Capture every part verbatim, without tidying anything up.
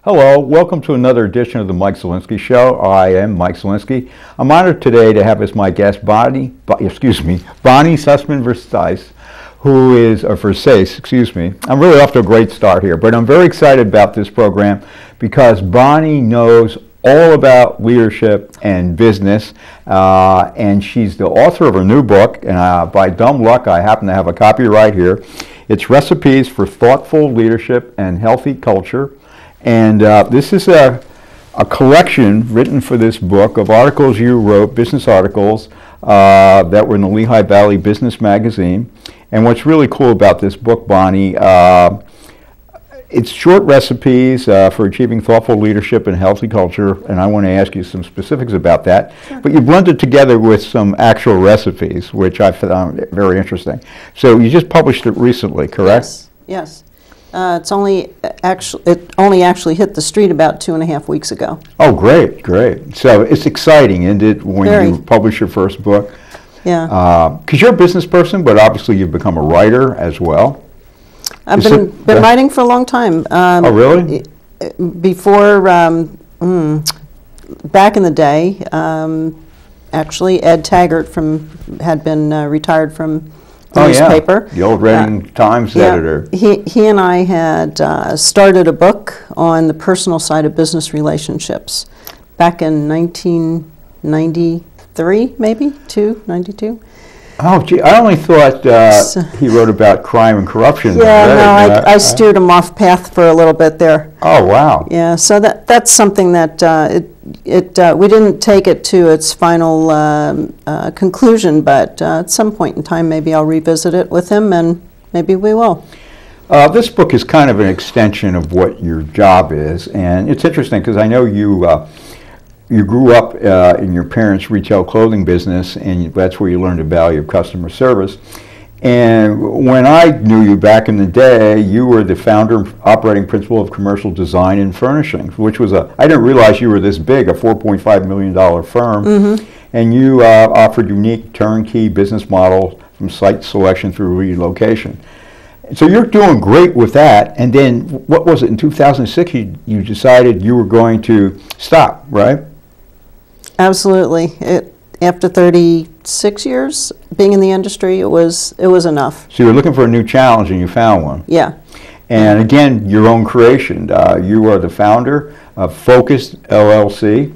Hello, welcome to another edition of the Mike Zielinski Show. I am Mike Zielinski. I'm honored today to have as my guest Bonnie, excuse me, Bonnie Sussman-Versace, who is, or Versace, excuse me. I'm really off to a great start here, but I'm very excited about this program because Bonnie knows all about leadership and business, uh, and she's the author of a new book, and uh, by dumb luck, I happen to have a copy right here. It's Recipes for Thoughtful Leadership and Healthy Culture. And uh, this is a, a collection written for this book of articles you wrote, business articles, uh, that were in the Lehigh Valley Business Magazine. And what's really cool about this book, Bonnie, uh, it's short recipes uh, for achieving thoughtful leadership and healthy culture, and I want to ask you some specifics about that. Sure. But you blended together with some actual recipes, which I found very interesting. So you just published it recently, correct? Yes, yes. Uh, it's only actually it only actually hit the street about two and a half weeks ago. Oh, great, great! So it's exciting, isn't it, when Very. you publish your first book? Yeah. Because uh, you're a business person, but obviously you've become a writer as well. I've Is been it, been uh, writing for a long time. Um, oh, really? Before, um, mm, back in the day, um, actually, Ed Taggart from had been uh, retired from the oh, newspaper. Yeah. The old Reading uh, Times yeah, editor. He, he and I had uh, started a book on the personal side of business relationships back in nineteen ninety-three, maybe, two, ninety-two. Oh, gee, I only thought uh, so, he wrote about crime and corruption. Yeah, right? no, uh, I, I steered him off path for a little bit there. Oh, wow. Yeah, so that that's something that uh, it, it uh, we didn't take it to its final um, uh, conclusion, but uh, at some point in time, maybe I'll revisit it with him, and maybe we will. Uh, this book is kind of an extension of what your job is, and it's interesting because I know you uh, you grew up uh, in your parents' retail clothing business, and that's where you learned the value of customer service. And when I knew you back in the day, you were the founder and operating principal of Commercial Design and Furnishings, which was a, I didn't realize you were this big, a four point five million dollar firm. Mm-hmm. And you uh, offered unique turnkey business models from site selection through relocation. So you're doing great with that, and then what was it, in two thousand six you, you decided you were going to stop, right? Absolutely. It, after thirty-six years being in the industry, it was it was enough. So you were looking for a new challenge, and you found one. Yeah. And again, your own creation. Uh, you are the founder of Focused L L C,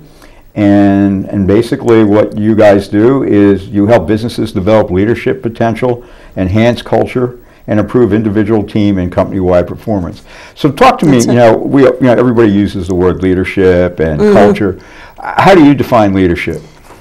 and and basically what you guys do is you help businesses develop leadership potential, enhance culture, and improve individual, team, and company-wide performance. So talk to That's me. it. You know, we you know everybody uses the word leadership and Mm-hmm. culture. How do you define leadership?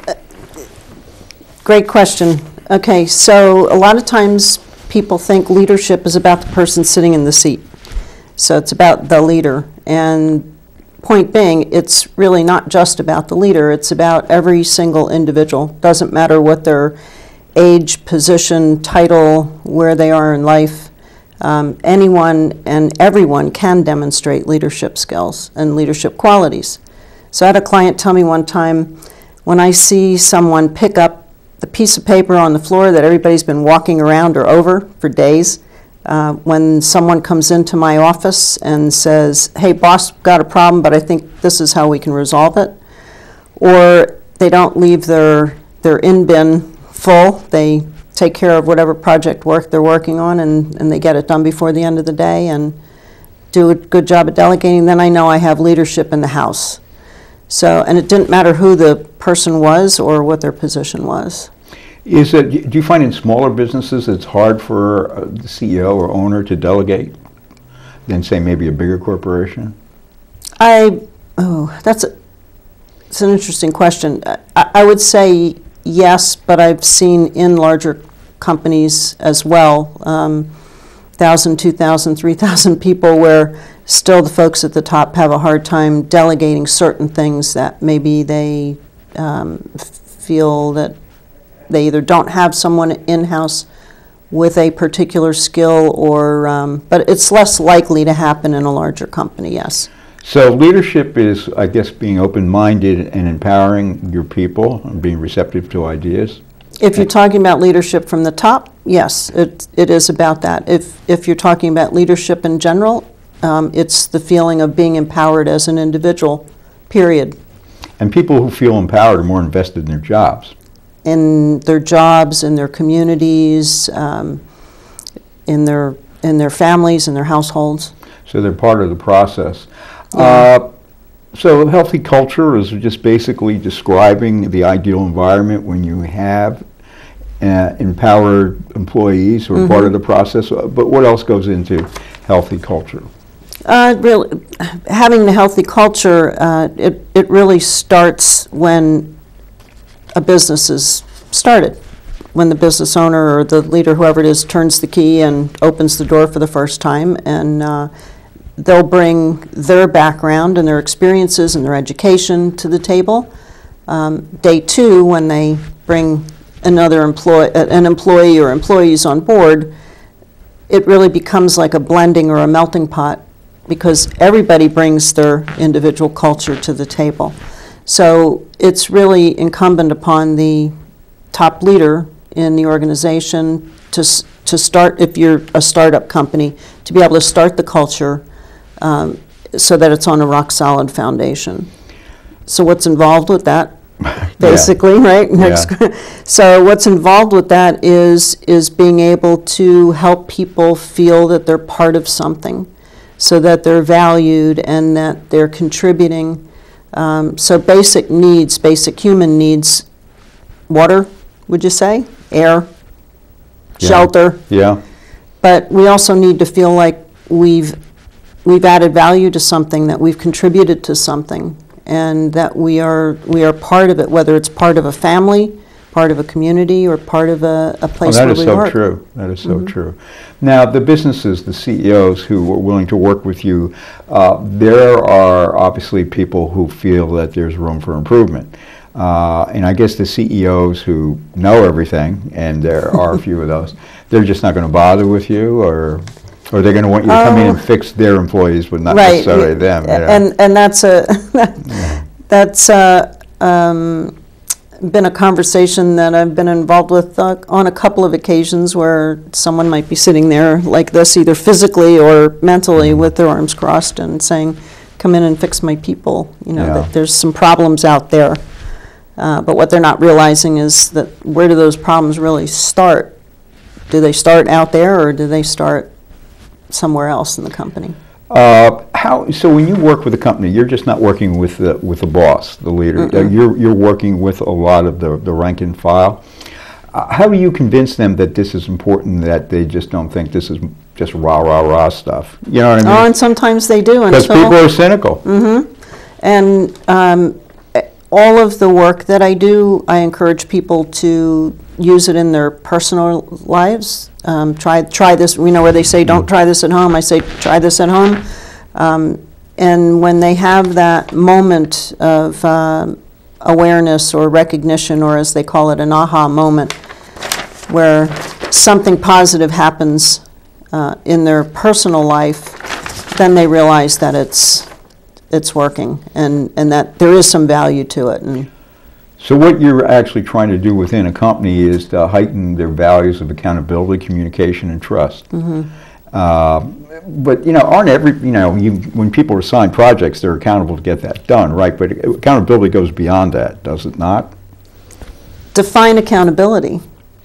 Great question. Okay, so a lot of times people think leadership is about the person sitting in the seat. So it's about the leader. And point being, it's really not just about the leader, it's about every single individual. Doesn't matter what their age, position, title, where they are in life. Um, anyone and everyone can demonstrate leadership skills and leadership qualities. So I had a client tell me one time, when I see someone pick up the piece of paper on the floor that everybody's been walking around or over for days, uh, when someone comes into my office and says, hey boss, got a problem, but I think this is how we can resolve it, or they don't leave their, their in-bin full, they take care of whatever project work they're working on, and, and they get it done before the end of the day and do a good job at delegating, then I know I have leadership in the house. So, and it didn't matter who the person was or what their position was. Is it, do you find in smaller businesses it's hard for the C E O or owner to delegate than, say, maybe a bigger corporation? I, oh, that's a, it's an interesting question. I, I would say yes, but I've seen in larger companies as well, um, one thousand, two thousand, three thousand people, where still the folks at the top have a hard time delegating certain things that maybe they um, feel that they either don't have someone in-house with a particular skill, or um, but it's less likely to happen in a larger company, yes. So leadership is, I guess, being open-minded and empowering your people and being receptive to ideas. If you're talking about leadership from the top, yes, it it is about that. If if you're talking about leadership in general, Um, it's the feeling of being empowered as an individual, period. And people who feel empowered are more invested in their jobs. In their jobs, in their communities, um, in their in their families, in their households. So they're part of the process. Yeah. Uh, so healthy culture is just basically describing the ideal environment when you have uh, empowered employees who are mm-hmm. part of the process. But what else goes into healthy culture? Uh, really, having the healthy culture, uh, it, it really starts when a business is started. When the business owner or the leader, whoever it is, turns the key and opens the door for the first time, and uh, they'll bring their background and their experiences and their education to the table. Um, day two, when they bring another employee, an employee or employees on board, it really becomes like a blending or a melting pot, because everybody brings their individual culture to the table. So it's really incumbent upon the top leader in the organization to to start, if you're a startup company, to be able to start the culture um, so that it's on a rock solid foundation. So what's involved with that? Basically, yeah. right? Next. Yeah. So what's involved with that is is being able to help people feel that they're part of something, so that they're valued and that they're contributing. Um, so basic needs, basic human needs, water, would you say? Air, yeah. shelter. Yeah. But we also need to feel like we've we've added value to something, that we've contributed to something, and that we are we are part of it, whether it's part of a family, part of a community, or part of a, a place oh, where we so work. That is so true. That is so mm-hmm. true. Now, the businesses, the C E Os who are willing to work with you, uh, there are obviously people who feel that there's room for improvement. Uh, and I guess the C E Os who know everything, and there are a few of those, they're just not going to bother with you, or or they're going to want you to come in and fix their employees, but not right. necessarily them. You know? And and that's a that's uh, um, been a conversation that I've been involved with uh, on a couple of occasions, where someone might be sitting there like this, either physically or mentally, mm-hmm. with their arms crossed and saying, "Come in and fix my people." You know, yeah. that there's some problems out there. Uh, but what they're not realizing is that, where do those problems really start? Do they start out there, or do they start somewhere else in the company? Uh, how so? When you work with a company, you're just not working with the with the boss, the leader. Uh, you're you're working with a lot of the the rank and file. Uh, how do you convince them that this is important, that they just don't think this is just rah rah rah stuff? You know what I mean? Oh, and sometimes they do. Because people are cynical. Mm-hmm. And um, all of the work that I do, I encourage people to use it in their personal lives. Um, try try this, you know, where they say, don't try this at home, I say, try this at home. Um, and when they have that moment of uh, awareness or recognition, or as they call it, an aha moment, where something positive happens uh, in their personal life, then they realize that it's it's working, and, and that there is some value to it. And so what you're actually trying to do within a company is to heighten their values of accountability, communication, and trust. Mm-hmm. Uh, but, you know, aren't every, you know, you, when people are assigned projects, they're accountable to get that done, right? But accountability goes beyond that, does it not? Define accountability.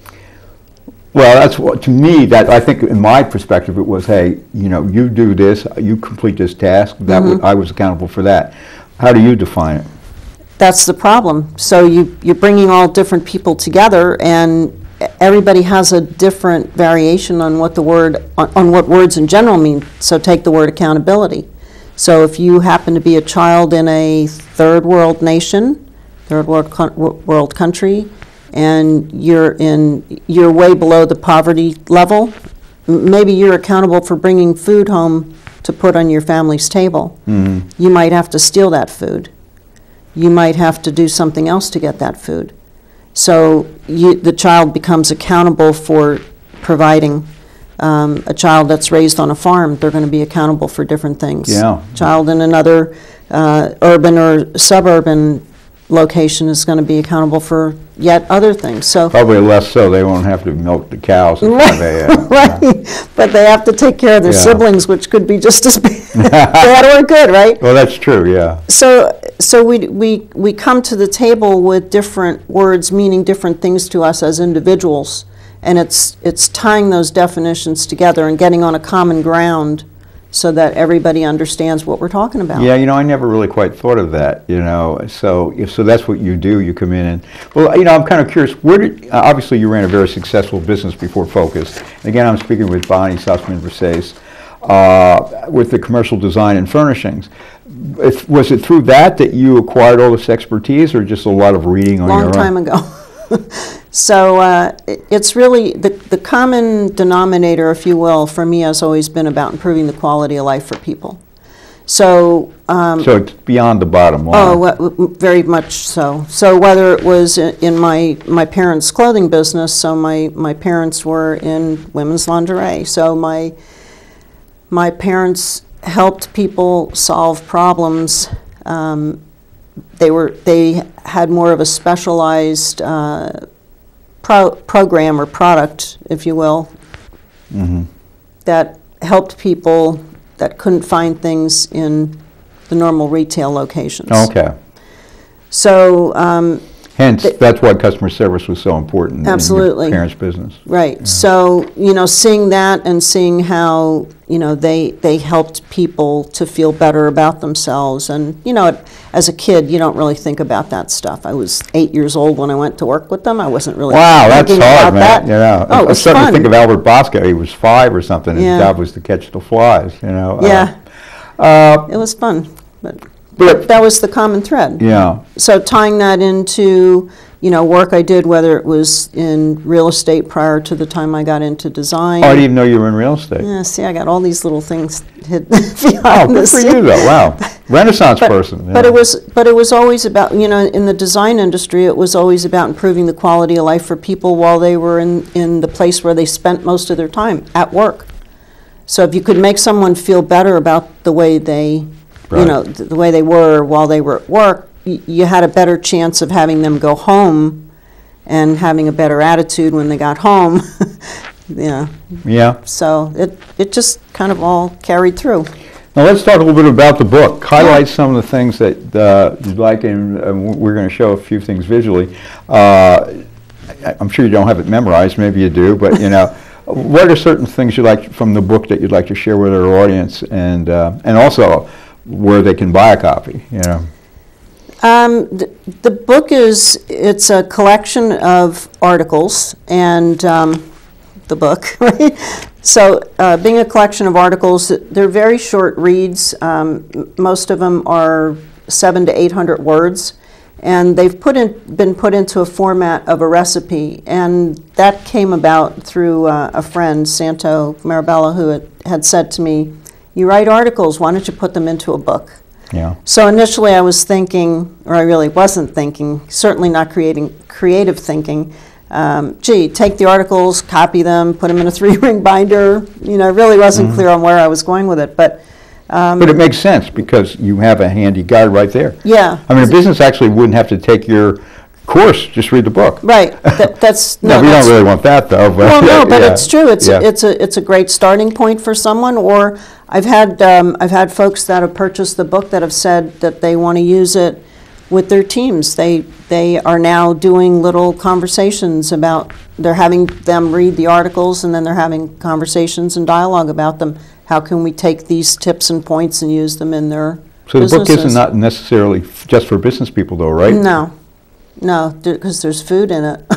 Well, that's what, to me, that I think in my perspective, it was, hey, you know, you do this, you complete this task, that Mm-hmm. would, I was accountable for that. How do you define it? That's the problem. So you, you're bringing all different people together, and everybody has a different variation on what the word, on, on what words in general mean. So take the word accountability. So if you happen to be a child in a third world nation, third world, co- world country, and you're in, you're way below the poverty level, m- maybe you're accountable for bringing food home to put on your family's table. Mm-hmm. You might have to steal that food. You might have to do something else to get that food. So you, the child becomes accountable for providing. Um, a child that's raised on a farm, they're going to be accountable for different things. Yeah. Child in another uh, urban or suburban location is going to be accountable for yet other things. So probably less so. They won't have to milk the cows at five a m Right, but they have to take care of their Yeah. siblings, which could be just as bad or good, right? Well, that's true, yeah. So, so we, we, we come to the table with different words meaning different things to us as individuals, and it's, it's tying those definitions together and getting on a common ground so that everybody understands what we're talking about. Yeah, you know, I never really quite thought of that, you know, so so that's what you do, you come in and, well, you know, I'm kind of curious, where did, uh, obviously you ran a very successful business before Focus. And again, I'm speaking with Bonnie Sussman-Versace uh, with the commercial design and furnishings. If, was it through that that you acquired all this expertise, or just a lot of reading on your own? Long time ago. So uh, it, it's really, the, the common denominator, if you will, for me has always been about improving the quality of life for people. So, um, So it's beyond the bottom line. oh, wh- very much so. So whether it was i- in my, my parents' clothing business, so my, my parents were in women's lingerie. So my, my parents helped people solve problems. Um, they were, they had more of a specialized uh, Pro program or product, if you will, Mm-hmm. that helped people that couldn't find things in the normal retail locations. Okay. So, um, Hence, Th- that's why customer service was so important Absolutely. in your parents' business. right. So, you know, seeing that and seeing how, you know, they, they helped people to feel better about themselves. And, you know, as a kid, you don't really think about that stuff. I was eight years old when I went to work with them. I wasn't really Wow, that's thinking hard, about man. that. Yeah. Oh, it I'm was starting fun. to think of Albert Bosco. He was five or something. Yeah. His job was to catch the flies, you know. Yeah, Uh, uh, it was fun. But, but, that was the common thread. yeah. So tying that into, you know, work I did, whether it was in real estate prior to the time I got into design. Oh, I didn't even know you were in real estate. Yeah, see, I got all these little things hidden Oh, behind the good for scenes. you, though. Wow. Renaissance But, person. but yeah. it was, but it was always about, you know, in the design industry, it was always about improving the quality of life for people while they were in, in the place where they spent most of their time, at work. So if you could make someone feel better about the way they, you Right. know, th- the way they were while they were at work, y- you had a better chance of having them go home and having a better attitude when they got home. Yeah, Yeah. so it, it just kind of all carried through. Now let's talk a little bit about the book. Highlight some of the things that uh, you'd like, and uh, we're going to show a few things visually. Uh, I- I'm sure you don't have it memorized, maybe you do, but you know, what are certain things you like from the book that you'd like to share with our audience, and uh, and also where they can buy a copy, you know? Um, the, the book is, it's a collection of articles, and um, the book, right? So uh, being a collection of articles, they're very short reads. Um, m- most of them are seven to eight hundred words, and they've put in, been put into a format of a recipe, and that came about through uh, a friend, Santo Marabella, who had, had said to me, "You write articles, why don't you put them into a book?" Yeah. So initially I was thinking, or I really wasn't thinking, certainly not creating creative thinking, um, gee, take the articles, copy them, put them in a three-ring binder. You know, I really wasn't Mm-hmm. clear on where I was going with it, but um, But it makes sense because you have a handy guide right there. yeah. I mean, a business actually wouldn't have to take your course, just read the book. Right, that, that's, No, we that's- don't really want that, though. But Well, no, but yeah, it's true. It's yeah. it's a it's a great starting point for someone. Or I've had um, I've had folks that have purchased the book that have said that they want to use it with their teams. They they are now doing little conversations about. They're having them read the articles, and then they're having conversations and dialogue about them. How can we take these tips and points and use them in their So the book businesses? isn't not necessarily f- just for business people, though, right? No, no, because there's food in it.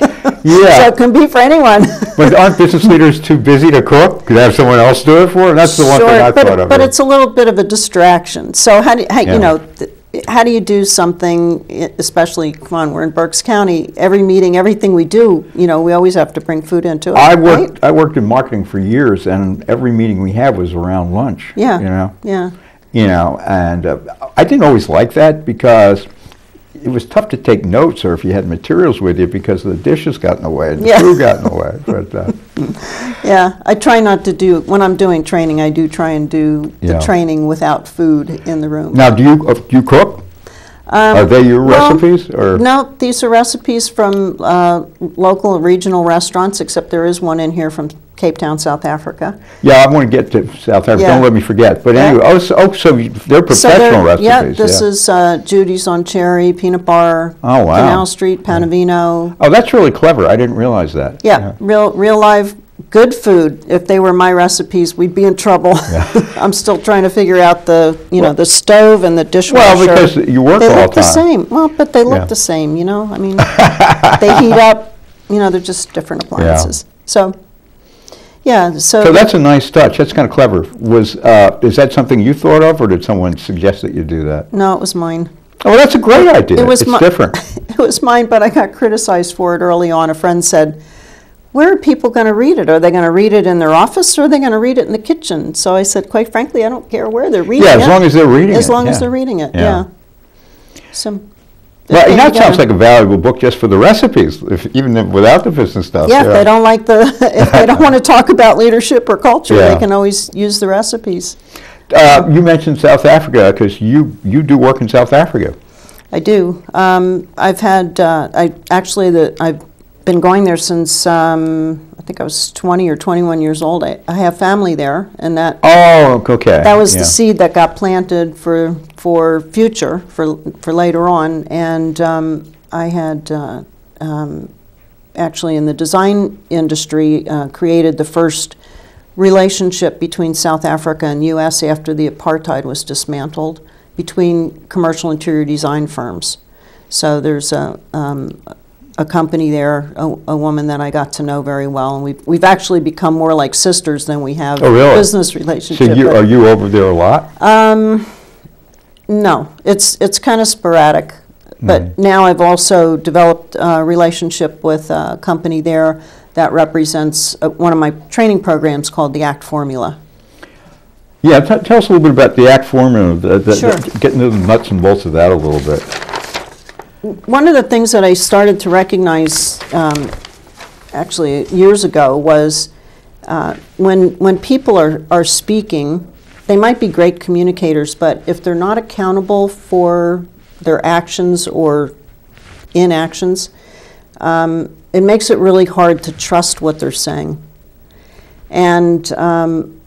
Yeah. So it can be for anyone. But aren't business leaders too busy to cook? Could have someone else do it for them? That's the one Sure, thing I but, thought of. but it's a little bit of a distraction. So how do how, Yeah. you know? Th- how do you do something? i- Especially, come on, we're in Berks County. Every meeting, everything we do, you know, we always have to bring food into it. I right? worked. I worked in marketing for years, and every meeting we had was around lunch. Yeah. You know. Yeah. You know, and uh, I didn't always like that because it was tough to take notes, or if you had materials with you, because the dishes got in the way, and the Yeah. food got in the way. But uh, Yeah. I try not to do when I'm doing training. I do try and do Yeah. the training without food in the room. now, do you uh, do you cook? Um, Are they your well, recipes? Or? No, these are recipes from uh, local and regional restaurants, except there is one in here from Cape Town, South Africa. Yeah, I want to get to South Africa. Yeah. Don't let me forget. But anyway, Yeah. oh, so, oh, so you- they're So professional they're- recipes. Yeah, this yeah. is uh, Judy's on Cherry, Peanut Bar, Oh, wow. Canal Street, Panavino. Oh, that's really clever. I didn't realize that. Yeah, real, real live, good food. If they were my recipes, we'd be in trouble. I'm still trying to figure out the, you know, Well- the stove and the dishwasher. Well, because you work They all look the the time. same. Well, but they look Yeah. the same, you know? I mean, they heat up, you know, they're just different appliances. So, yeah, so. So that's a nice touch. That's kind of clever. Was uh, is that something you thought of, or did someone suggest that you do that? No, it was mine. Oh, that's a great idea. It was it's mi- different. It was mine, but I got criticized for it early on. A friend said, where are people going to read it? Are they going to read it in their office, or are they going to read it in the kitchen? So I said, quite frankly, I don't care where they're reading Yeah, it. as long as they're reading it. As long as yeah. they're reading it, Yeah. yeah. So, Well, it and that came sounds together. like a valuable book just for the recipes, if, even if, without the business stuff. Yeah, if they don't like the, if they don't want to talk about leadership or culture, Yeah. they can always use the recipes. Uh, you mentioned South Africa because you you do work in South Africa. I do. Um, I've had, uh, I actually, the, I've been going there since, um, I think I was twenty or twenty-one years old. I, I have family there, and that Oh, okay. that was yeah. the seed that got planted for for future, for for later on. And um, I had uh, um, actually in the design industry uh, created the first relationship between South Africa and U S after the apartheid was dismantled, between commercial interior design firms. So there's a, um, a company there, a, a woman that I got to know very well, and we've, we've actually become more like sisters than we have Oh, really? business So relationship. you, but- are you over there a lot? um, no, it's it's kind of sporadic. But Mhm. now I've also developed a relationship with a company there that represents uh, one of my training programs called the ACT Formula. Yeah, t- tell us a little bit about the ACT formula, the, the, Sure. the, get into the nuts and bolts of that a little bit. One of the things that I started to recognize um, actually years ago was uh, when when people are, are speaking, they might be great communicators, but if they're not accountable for their actions or inactions, um, it makes it really hard to trust what they're saying. And um,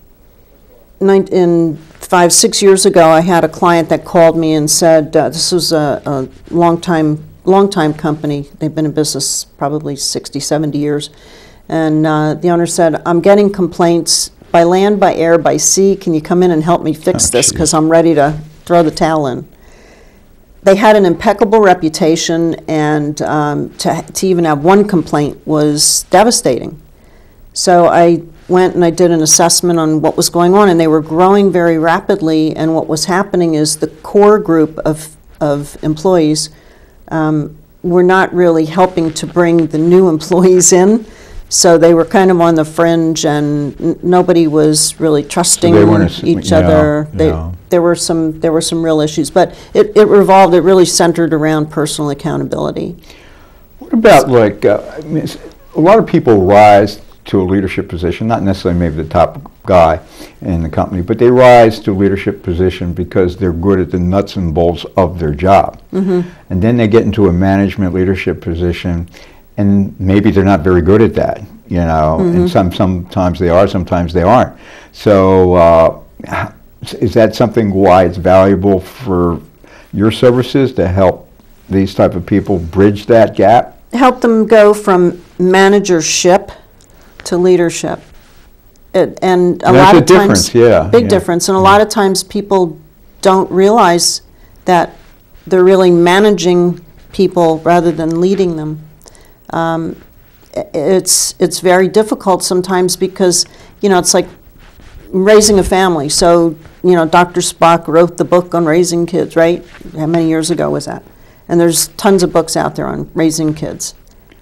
nine, in five, six years ago, I had a client that called me and said, uh, this was a, a long time, long time company. They've been in business probably sixty, seventy years. And uh, the owner said, I'm getting complaints by land, by air, by sea. Can you come in and help me fix Oh, this? geez. Because I'm ready to throw the towel in. They had an impeccable reputation, and um, to, to even have one complaint was devastating. So I went and I did an assessment on what was going on, and they were growing very rapidly, and what was happening is the core group of, of employees um, were not really helping to bring the new employees in, so they were kind of on the fringe, and n- nobody was really trusting they weren't as- each yeah, other. They, yeah. There were some there were some real issues, but it, it revolved, it really centered around personal accountability. What about like, uh, I mean, it's- a lot of people rise to a leadership position, not necessarily maybe the top guy in the company, but they rise to a leadership position because they're good at the nuts and bolts of their job. Mm-hmm. And then they get into a management leadership position, and maybe they're not very good at that, you know, Mm-hmm. and some sometimes they are, sometimes they aren't. So uh, is that something why it's valuable for your services to help these type of people bridge that gap? Help them go from managership to leadership. It, and a And lot that's of a difference, times, yeah, big yeah. difference, and a lot of times people don't realize that they're really managing people rather than leading them. Um, i- it's it's very difficult sometimes because, you know, it's like raising a family. So, you know, Doctor Spock wrote the book on raising kids, right? How many years ago was that? And there's tons of books out there on raising kids.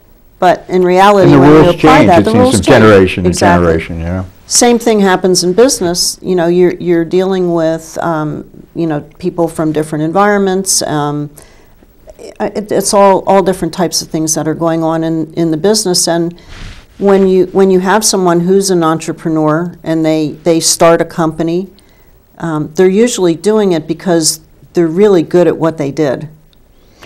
But in reality, And the when you rules apply change, that, it the seems, rules from change. generation to Exactly. generation, yeah. Same thing happens in business. You know, you're you're dealing with um, you know, people from different environments. Um, it, it's all all different types of things that are going on in, in the business. And when you when you have someone who's an entrepreneur and they they start a company, um, they're usually doing it because they're really good at what they did.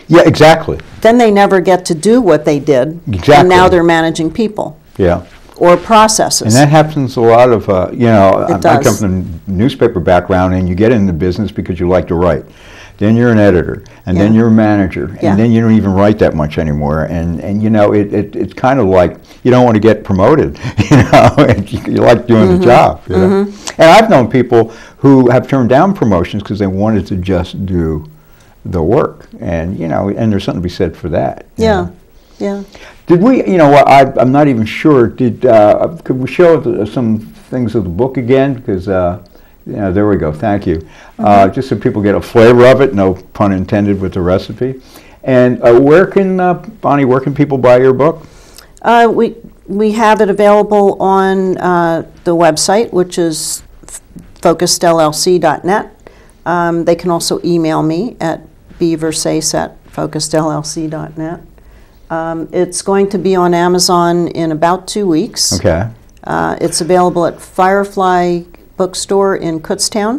Yeah, exactly. Then they never get to do what they did. Exactly. And now they're managing people. Yeah. Or processes. And that happens a lot of, uh, you know, I, It I does. come from a newspaper background, and you get into business because you like to write. Then you're an editor, and Yeah. then you're a manager, and Yeah. then you don't even write that much anymore. And, and you know, it, it, it's kind of like you don't want to get promoted, you know, and you, you like doing Mm-hmm. the job. You know? Mm-hmm. And I've known people who have turned down promotions because they wanted to just do the work. And, you know, and there's something to be said for that. you Yeah, know. yeah. Did we, you know, what, I, I'm not even sure, did, uh, could we show the, some things of the book again? Because, uh, you know, there we go, thank you. Uh, Mm-hmm. just so people get a flavor of it, no pun intended with the recipe. And uh, where can, uh, Bonnie, where can people buy your book? Uh, we, we have it available on uh, the website, which is focused L L C dot net. Um, they can also email me at b versace at focused L L C dot net. Um, it's going to be on Amazon in about two weeks. Okay. Uh, it's available at Firefly Bookstore in Kutztown.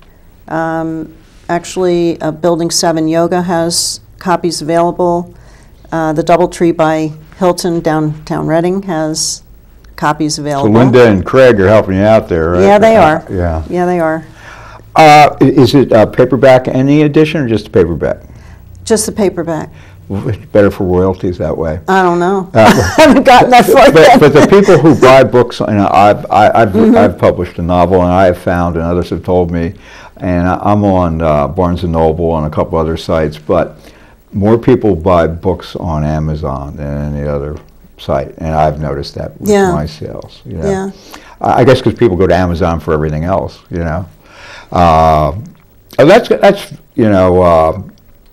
Um, actually, uh, Building seven Yoga has copies available. Uh, the Doubletree by Hilton downtown Reading has copies So available. Linda and Craig are helping you out there, right? Yeah, they are. Uh, yeah. Yeah, they are. Uh, i- is it uh, paperback any edition or just a paperback? Just the paperback. Well, it's better for royalties that way. I don't know. Uh, I haven't gotten that far But, yet. but the people who buy books, and I've, I, I've, Mm-hmm. I've published a novel, and I have found, and others have told me, and I- I'm on uh, Barnes and Noble and a couple other sites, but more people buy books on Amazon than any other site, and I've noticed that with Yeah. my sales. You know? Yeah. I I guess because people go to Amazon for everything else, you know. Uh, oh, that's that's you know. Uh,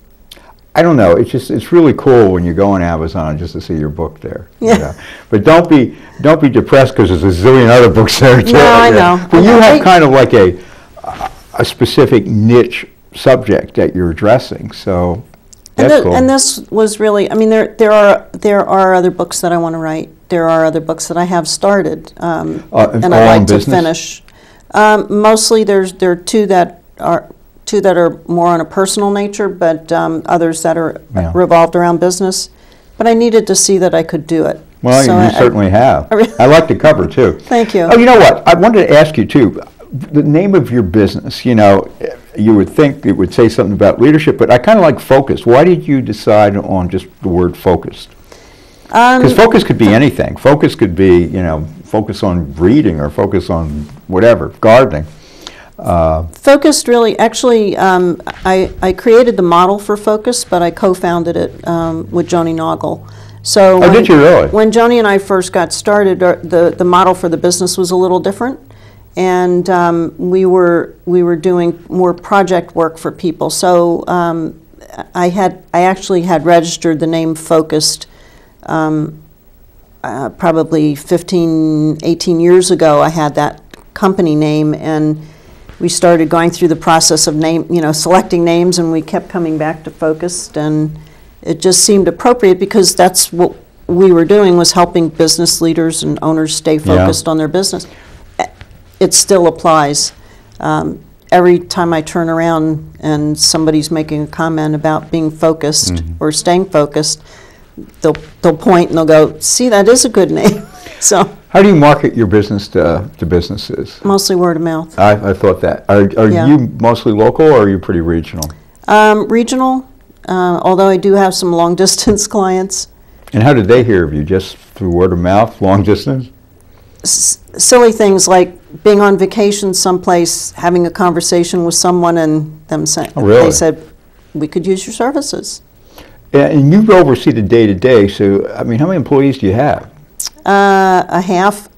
I don't know. It's just it's really cool when you go on Amazon just to see your book there. you Yeah. know. But don't be don't be depressed because there's a zillion other books there too. No, I you know. But I you know. have They- kind of like a a specific niche subject that you're addressing. So And, that's thi- cool. and this was really, I mean, there there are there are other books that I want to write. There are other books that I have started, um, Uh, and all I'd in like to business? finish. Um, mostly, there's there are two that are two that are more on a personal nature, but um, others that are Yeah. revolved around business. But I needed to see that I could do it. Well, So you, I- you certainly have. I re- I like the cover too. Thank you. Oh, you know what? I wanted to ask you too. The name of your business, you know, you would think it would say something about leadership, but I kind of like focus. Why did you decide on just the word focused? Um, Because focus could be anything. Focus could be, you know, focus on reading or focus on whatever, gardening. Uh, Focused really, actually, um, I, I created the model for Focus, but I co-founded it um, with Joni Noggle. So Oh, when- did you really? When Joni and I first got started, our- the, the model for the business was a little different. And um, we were we were doing more project work for people. So um, I had I actually had registered the name Focused um, uh, probably fifteen, eighteen years ago. I had that company name, and we started going through the process of name, you know, selecting names, and we kept coming back to Focused, and it just seemed appropriate because that's what we were doing, was helping business leaders and owners stay focused on their business. It still applies. Um, every time I turn around and somebody's making a comment about being focused Mm-hmm. or staying focused, they'll they'll point and they'll go, "See, that is a good name." So how do you market your business to, to businesses? mostly word of mouth. I, I thought that. Are, are Yeah. you mostly local or are you pretty regional? Um, regional, uh, although I do have some long distance clients. And how did they hear of you? Just through word of mouth, long distance? S- silly things like being on vacation someplace, having a conversation with someone, and them saying, Oh, really? they said, "We could use your services." And you oversee the day-to-day, so, I mean, how many employees do you have? Uh, a half.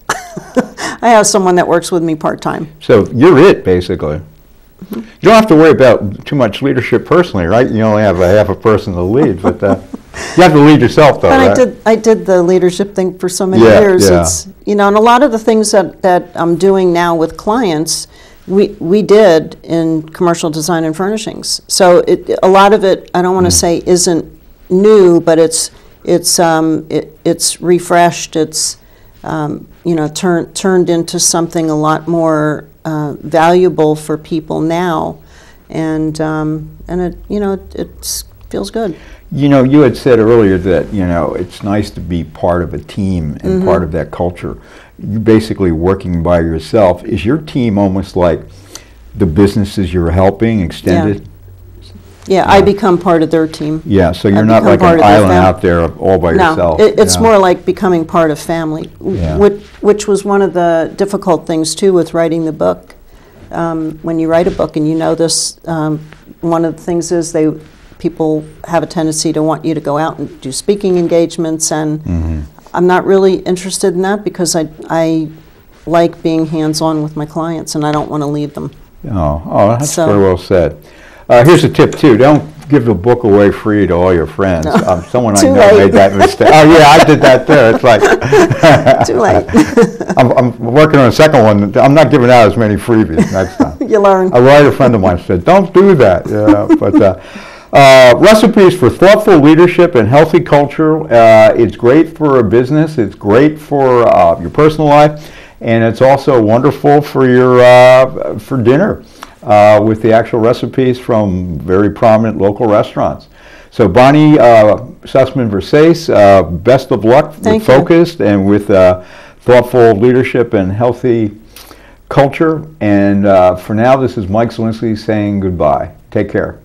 I have someone that works with me part-time. So you're it, basically. Mm-hmm. You don't have to worry about too much leadership personally, right? You only have a half a person to lead, but uh, you have to lead yourself, though, But right? I did I did the leadership thing for so many Yeah, years. yeah. It's, you know, and a lot of the things that, that I'm doing now with clients, we we did in commercial design and furnishings. So it, a lot of it, I don't want to Mm. say isn't new, but it's it's um it, it's refreshed. It's um, you know turned turned into something a lot more uh, valuable for people now, and um, and it you know it's feels good. You know, you had said earlier that, you know, it's nice to be part of a team and Mm-hmm. part of that culture. You're basically working by yourself. Is your team almost like the businesses you're helping extended? Yeah, I become part of their team. Yeah, so I you're not become like part an of their island fam- out there all by No, yourself. it, it's Yeah. more like becoming part of family, w- Yeah. which, which was one of the difficult things too with writing the book. Um, when you write a book, and you know this, um, one of the things is they people have a tendency to want you to go out and do speaking engagements, and Mm-hmm. I'm not really interested in that because I, I like being hands-on with my clients, and I don't want to leave them. Oh, oh, that's So- very well said. Uh, here's a tip too: don't give the book away free to all your friends. No. Um, someone I Too know late. made that mistake. Oh yeah, I did that too. It's like Too late. I'm, I'm working on a second one. I'm not giving out as many freebies next time. You learn. A writer friend of mine said, "Don't do that." Yeah, but uh, uh, recipes for thoughtful leadership and healthy culture. Uh, it's great for a business. It's great for uh, your personal life, and it's also wonderful for your uh, for dinner uh, with the actual recipes from very prominent local restaurants. So Bonnie uh, Sussman-Versace, uh, best of luck Thank with you. Focused and with uh, thoughtful leadership and healthy culture. And uh, for now, this is Mike Zielinski saying goodbye. Take care.